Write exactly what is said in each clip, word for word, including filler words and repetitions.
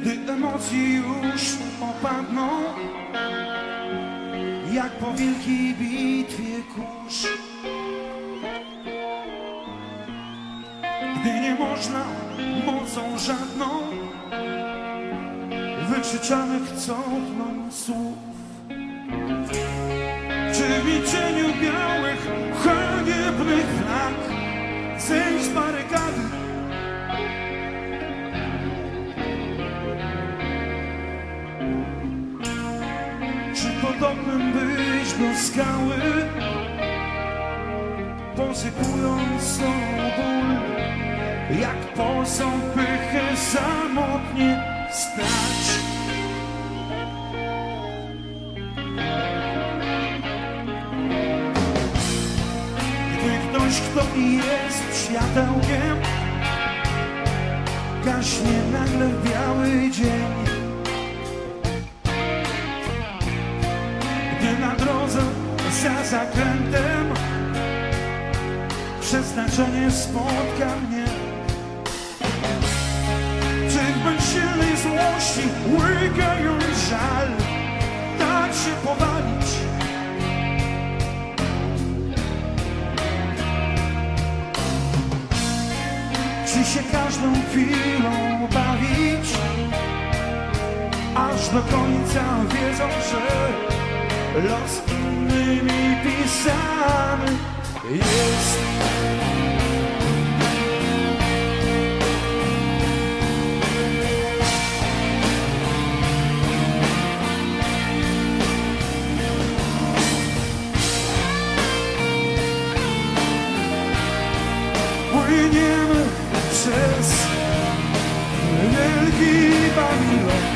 Gdy emocje już opadną, jak po wielkiej bitwie kurz, gdy nie można mocą żadną wykrzyczanych cofnąć słów, czy w milczeniu białych, haniebnych flag zejść z barykady, czy podobnym być do skały, posypując sobą ból, jak posąg pychę samotnie stać. Gdy ktoś, kto jest światełkiem, gaśnie nagle w biały dzień, gdy na drodze za zakrętem przeznaczenie spotka mnie, czy w bezsilnej złości, łykając żal, tak się powalić, czy się każdą chwilą bawić, aż do końca wiedząc, że los innymi pisany jest. Płyniemy przez wielki Babilon,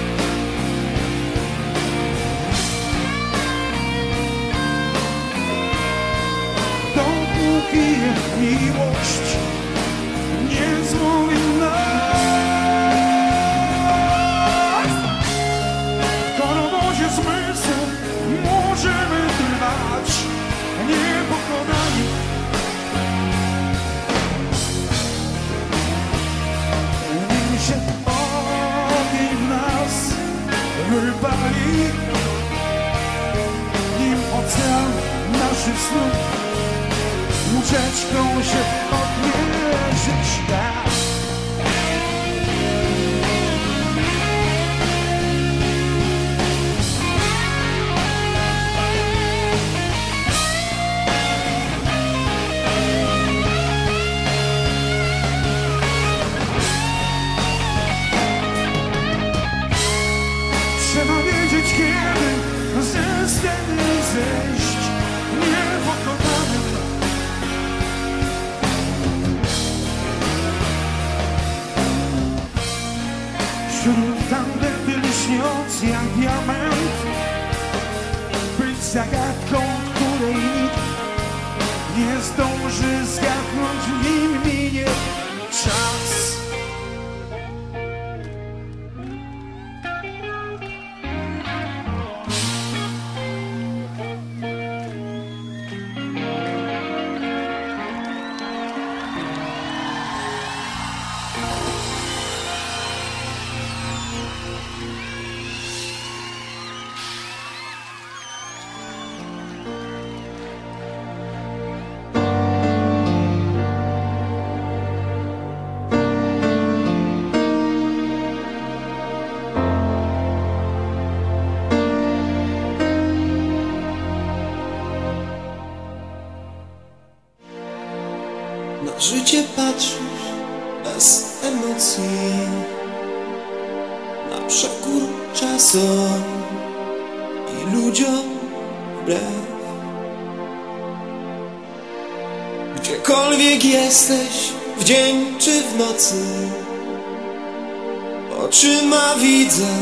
dopóki miłość nie złowi nas. W korowodzie zmysłu możemy trwać niepokonani. Nim się ogień w nas wypali, nim ocean naszych snów łóżeczką się odmierzyć da. Trzeba wiedzieć, kiedy ze sceny zejść niepokonanym. Wśród tandety lśniąc jak diament, być zagadką, której nikt nie zdąży zgadnąć, nim minie czas. Na życie patrzysz bez emocji, na przekór czasom i ludziom wbrew. Gdziekolwiek jesteś, w dzień czy w nocy, oczyma widzę,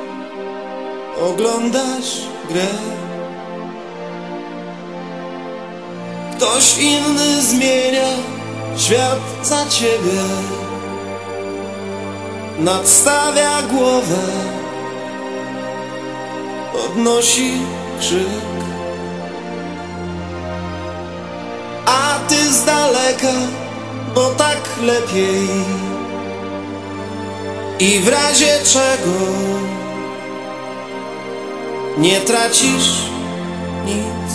oglądasz grę. Ktoś inny zmienia świat za ciebie, nadstawia głowę, podnosi krzyk, a ty z daleka, bo tak lepiej. i w razie czego nie tracisz nic.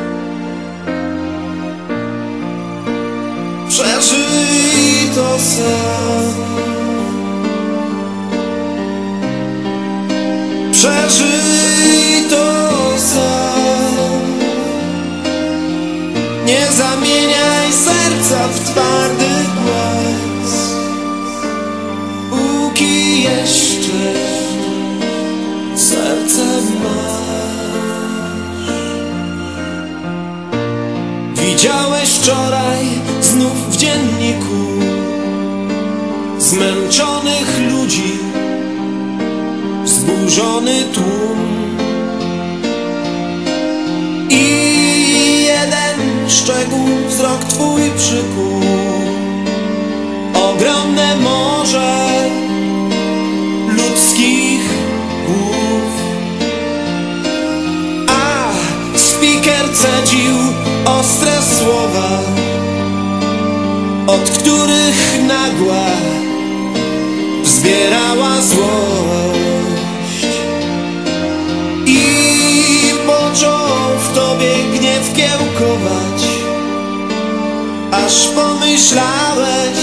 Przeżyj to sam, przeżyj to sam. Nie zamieniaj serca w twardy głaz, póki jeszcze serce masz. Widziałeś wczoraj znów w dzienniku zmęczonych ludzi, zburzony tłum i jeden szczegół wzrok twój przykuł. Ogromne morze ludzkich głów, a speaker cedził ostre słowa, od których nagła wzbierała złość i począł w tobie gniew kiełkować, aż pomyślałeś,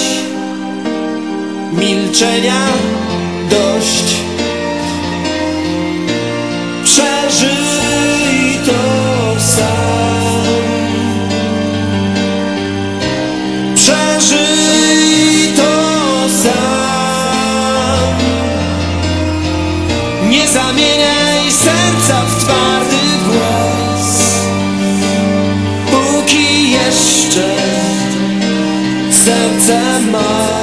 milczenia dość. Przeżyj to sam, przeżyj to sam. Nie zamieniaj serca w twardy głaz, póki jeszcze serce masz.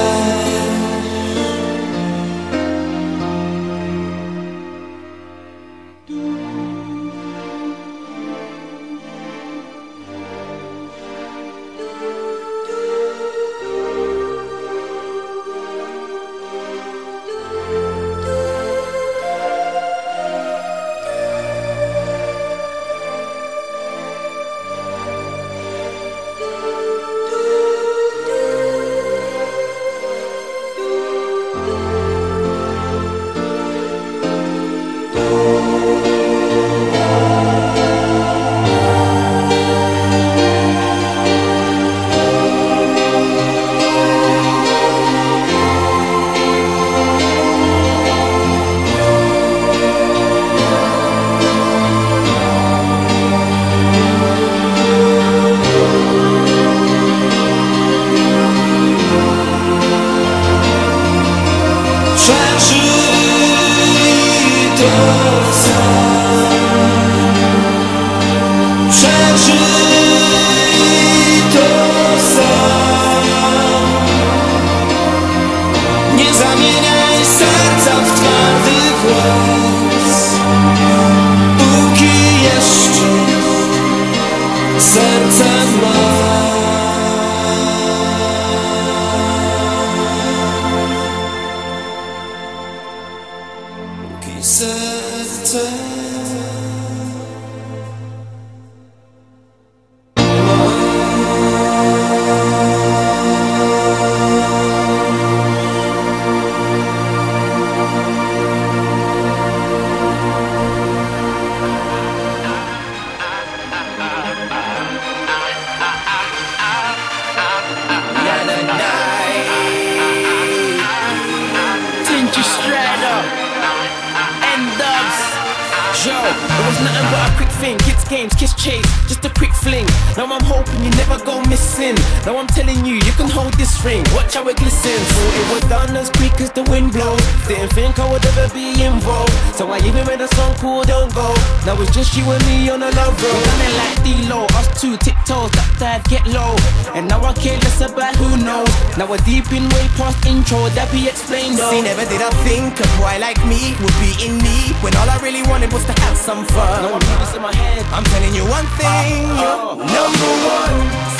Serce Yo, it was nothing but a quick thing. Kids games, kiss chase, just a quick fling. Now I'm hoping you never go missing. Now I'm telling you, you can hold this ring. Watch how it glistens. Thought it was done as quick as the wind blows. Didn't think I would ever be involved, so I even made a song called Don't Go. Now it's just you and me on a love road. We done it like D-Lo, us two tiptoes, that dive, get low. And now I care less about who knows. Now we're deep in way past intro, that be explained though. See, never did I think a boy like me would be in need, when all I really wanted was to have some fun. No one put this in my head. I'm telling you one thing, Oh, oh. number one.